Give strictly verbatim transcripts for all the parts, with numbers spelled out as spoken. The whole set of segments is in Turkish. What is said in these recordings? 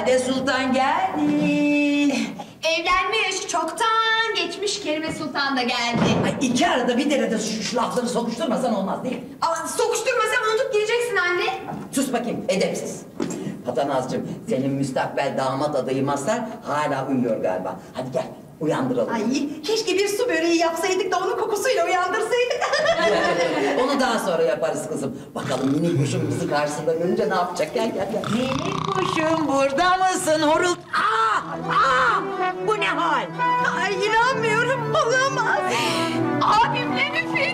Valide Sultan geldi. Evlenmiş, çoktan geçmiş Kerime Sultan da geldi. Ay iki arada bir derede şu, şu lafları sokuşturmasan olmaz değil mi? Aa, sokuşturmasam unutup geleceksin anne. Sus bakayım, edepsiz. Patanazcığım, senin müstakbel damat adayı Mazhar hala uyuyor galiba. Hadi gel, uyandıralım. Ay keşke bir su böreği yapsaydık da onun kokusuyla uyandırsaydık. Onu daha sonra yaparız kızım. Bakalım minik kuşum bizi karşısında görünce ne yapacak? Gel gel gel. Minik kuşum burada mısın? Horul... Aa! Aa! Bu ne hal? Ay inanmıyorum, olamaz. Abimle Müfit.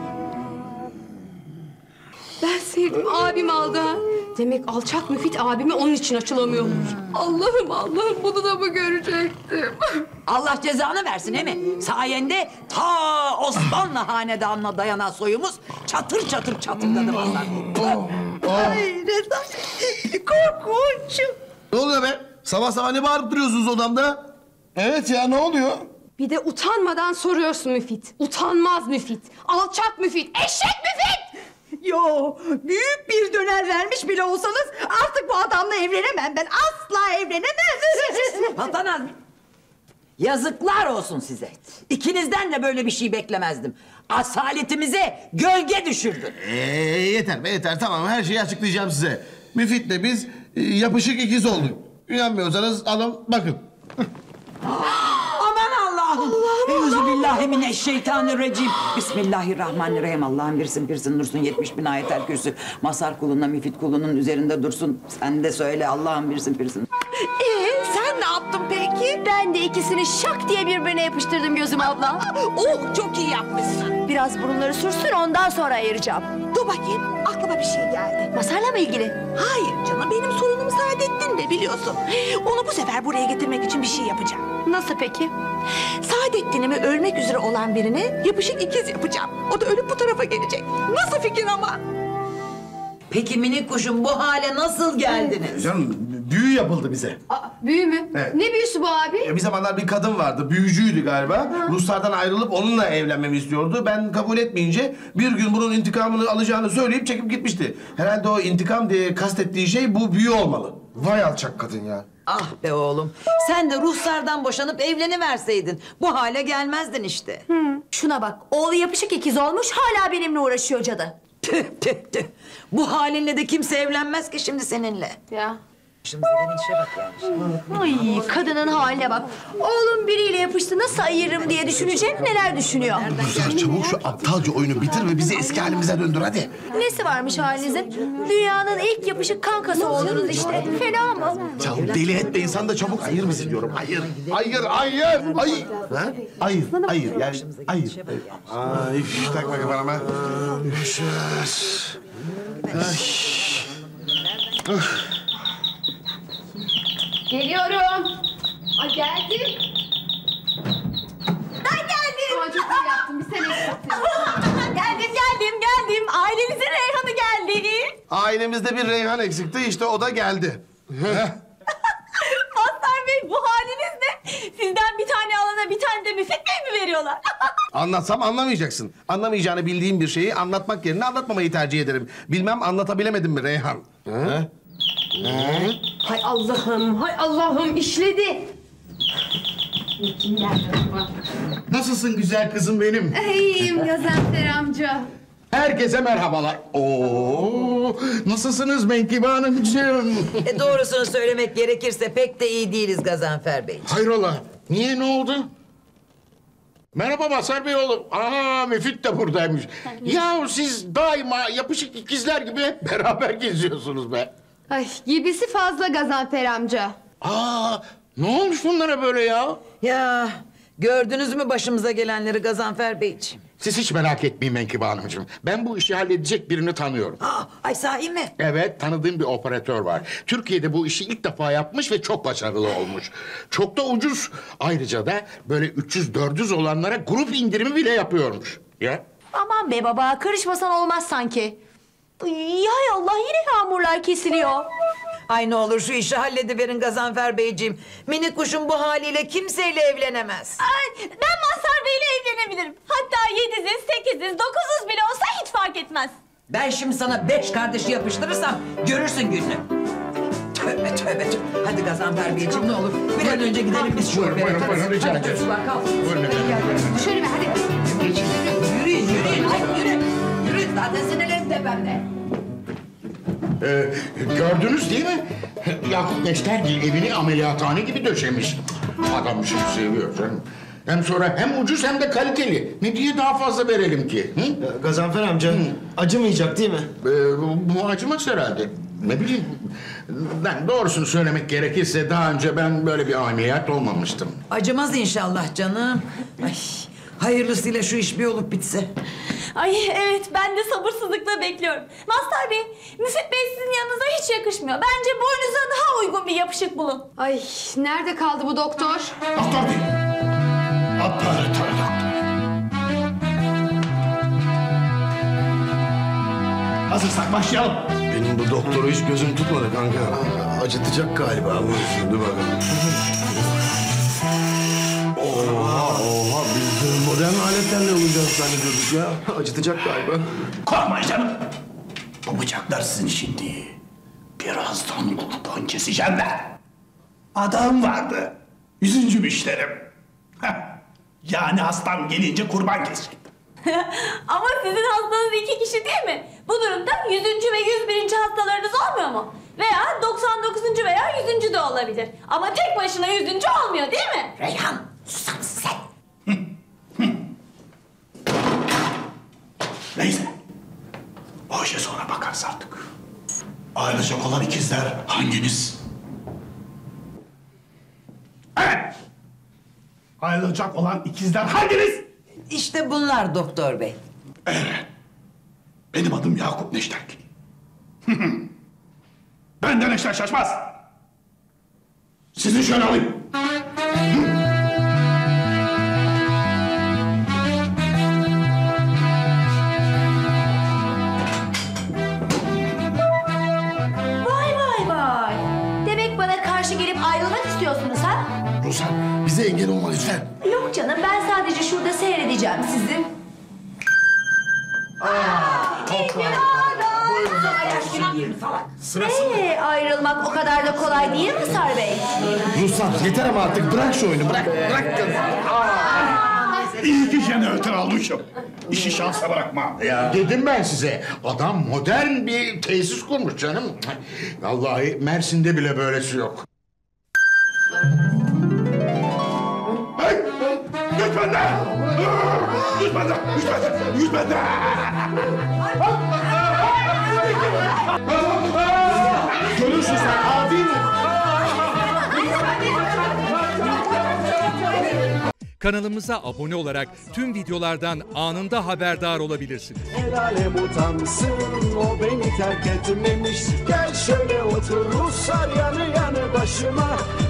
Ben sevdim, abim aldı ha. Demek alçak Müfit abime onun için açılamıyormuş. Allah'ım Allah'ım bunu da mı görecektim? Allah cezanı versin he mi? Sayende ta Osmanlı hanedanına dayanan soyumuz çatır çatır çatırdadı vallahi. Ay Reza, korkunç. Ne oluyor be? Sabah sabah ne bağırıp duruyorsunuz odamda? Evet ya, ne oluyor? Bir de utanmadan soruyorsun Müfit. Utanmaz Müfit. Alçak Müfit. Eşek Müfit. Yo, büyük bir döner vermiş bile olsanız artık bu adamla evlenemem. Ben asla evlenemem. Vatanaz, yazıklar olsun size. İkinizden de böyle bir şey beklemezdim. Asaletimize gölge düşürdün. Ee, yeter be yeter, tamam, her şeyi açıklayacağım size. Müfit'le biz e, yapışık ikiz olduk. İnanmıyorsanız alın bakın. Aman Allah'ım. Euzubillahimineşşeytanirracim. Bismillahirrahmanirrahim. Allah'ım birsin birsin dursun yetmiş bin ayetel kürsü. Mazhar kuluna Müfit kulunun üzerinde dursun. Sen de söyle Allah'ım birsin birsin. Ee, sen ne yaptın peki? Ben de ikisini şak diye birbirine yapıştırdım gözüm abla. Oh, çok iyi yapmışsın. Biraz burunları sürsün ondan sonra ayıracağım. Dur bakayım, aklıma bir şey geldi. Masarla mı ilgili? Hayır canım, benim sorunum Saadettin de biliyorsun. Onu bu sefer buraya getirmek için bir şey yapacağım. Nasıl peki? Saadettin'imi ölmek üzere olan birine yapışık ikiz yapacağım. O da ölüp bu tarafa gelecek. Nasıl fikir ama? Peki minik kuşum bu hale nasıl geldiniz? Canım, büyü yapıldı bize. Aa, büyü mü? Evet. Ne büyüsü bu abi? Bir zamanlar bir kadın vardı, büyücüydü galiba. Ruslardan ayrılıp onunla evlenmemi istiyordu. Ben kabul etmeyince bir gün bunun intikamını alacağını söyleyip çekip gitmişti. Herhalde o intikam diye kastettiği şey bu büyü olmalı. Vay alçak kadın ya. Ah be oğlum. Sen de Ruslardan boşanıp evleniverseydin. Bu hale gelmezdin işte. Şuna bak, oğlu yapışık ikiz olmuş hala benimle uğraşıyor cadı. Tüh tüh tüh. Bu halinle de kimse evlenmez ki şimdi seninle. Ya. Başımıza gelen işe bak yani. Ay kadının haline bak. Oğlum biriyle yapıştı nasıl ayırırım diye düşüneceğim neler düşünüyor. Güzel, çabuk şu aptalca oyunu bitir ve bizi eski halimize döndür hadi. Nesi varmış halinizin? Dünyanın ilk yapışık kankası oldunuz işte. Fena mı? Ya deli etme, insan da çabuk ayır bizi diyorum. Hayır, hayır, hayır, hayır. Ha? Hayır, hayır, yani hayır. Ay, üf, takma kafana. Üf, ay. Geliyorum. Ay geldim. Ben geldim. Aa, çok iyi yaptın. Bir sene eksiktin. geldim, geldim, geldim. Ailenizin Reyhan'ı geldi. Ailemizde bir Reyhan eksikti, işte o da geldi. Mazhar Bey bu haliniz ne? Sizden bir tane alana bir tane de Müfit Bey mi veriyorlar? Anlatsam anlamayacaksın. Anlamayacağını bildiğim bir şeyi anlatmak yerine anlatmamayı tercih ederim. Bilmem anlatabilemedim mi Reyhan? Ha? Hay Allah'ım, hay Allah'ım işledi. Nasılsın güzel kızım benim? İyiyim Gazanfer amca. Herkese merhabalar. Oo, nasılsınız Menkıbe Hanımcığım? E doğrusunu söylemek gerekirse pek de iyi değiliz Gazanfer Bey. Hayrola? Niye, ne oldu? Merhaba Mazhar Bey oğlum. Aa, Müfit de buradaymış. Ya siz daima yapışık ikizler gibi hep beraber geziyorsunuz be. Ay gibisi fazla Gazanfer amca. Aa, ne olmuş bunlara böyle ya? Ya gördünüz mü başımıza gelenleri Gazanfer Beyciğim? Siz hiç merak etmeyin Menkıbe Hanımcığım. Ben bu işi halledecek birini tanıyorum. Aa, ay sahi mi? Evet, tanıdığım bir operatör var. Türkiye'de bu işi ilk defa yapmış ve çok başarılı olmuş. Çok da ucuz. Ayrıca da böyle üç yüz dört yüz olanlara grup indirimi bile yapıyormuş. Ya. Aman be baba karışmasan olmaz sanki. Ay, hay Allah yine yağmurlar kesiliyor. Ay ne olur şu işi hallediverin Gazanfer Beyciğim. Minik kuşun bu haliyle kimseyle evlenemez. Ay, ben Mazhar Bey'le evlenebilirim. Hatta yediziz, sekiziz, dokuzuz bile olsa hiç fark etmez. Ben şimdi sana beş kardeşi yapıştırırsam görürsün gününü. Tövbe tövbe tövbe. Hadi Gazanfer Beyciğim ne olur. Bir an önce gidelim biz şu Buyurun, opera. buyurun, buyurun, rica Hadi ederim. çocuklar kalk. Buyurun efendim. Şöyle mi hadi. Geçin. Yürüyün yürüyün. Hadi yürü. Yürü zaten sinirlerim tepemde. Ee, gördünüz değil mi? Yakup Neştergil evini ameliyathane gibi döşemiş. Adam bir şey seviyor canım. Hem sonra hem ucuz hem de kaliteli. Ne diye daha fazla verelim ki? Hı? Gazanfer amca acımayacak değil mi? Ee, bu, bu acımaz herhalde. Ne bileyim. Ben doğrusunu söylemek gerekirse daha önce ben böyle bir ameliyat olmamıştım. Acımaz inşallah canım. Ay, hayırlısıyla şu iş bir olup bitse. Ay evet ben de sabırsızlıkla bekliyorum. Mazhar Bey, Müfit Bey sizin yanınıza hiç yakışmıyor. Bence boynunuza daha uygun bir yapışık bulun. Ay nerede kaldı bu doktor? Doktor değil. Operatör doktor. Hazırsak başlayalım. Benim bu doktoru hiç gözüm tutmadı kanka. Acıtacak galiba bu. Dur bakalım. Oha oha biz de modern aletlerle olacağız zannediyorduk ya. Acıtacak galiba. Korkmayın canım. Bu bıçaklar sizin şimdi. Birazdan kurban keseceğim ben. Adam vardı. Yüzüncü müşterim. Heh. Yani hastam gelince kurban kesecek. Ama sizin hastanız iki kişi değil mi? Bu durumda yüzüncü ve yüz birinci hastalarınız olmuyor mu? Veya doksan dokuzuncu veya yüzüncü de olabilir. Ama tek başına yüzüncü olmuyor değil mi? Reyhan susar mısın sen? Neyse. O işe sonra bakarız artık. Ayrılacak olan ikizler hanginiz? Evet. Ayrılacak olan ikizler hanginiz? İşte bunlar doktor bey. Benim adım Yakup Neştergil. Benden Neşter şaşmaz. Sizi şöyle alayım. Vay vay vay. Demek bana karşı gelip ayrılmak istiyorsunuz ha? Ruslan bize engel olma lütfen. Yok canım ben sadece şurada seyredeceğim sizi. Ee, ayrılmak o kadar da kolay değil mi Sar Bey? Ruslan yeter ama artık bırak şu oyunu bırak. Bırak kız. İyi ki jeneratör almışım. İşi şansa bırakmam. Ya dedim ben size. Adam modern bir tesis kurmuş canım. Vallahi Mersin'de bile böylesi yok. Hey! Güç bende! Güç bende! Güç bende! Güç bende! Görürsün sen adi mi? Kanalımıza abone olarak tüm videolardan anında haberdar olabilirsiniz. El alem utansın, o beni terk etmemiş. Gel şöyle otur Ruslar yanı yanı başıma.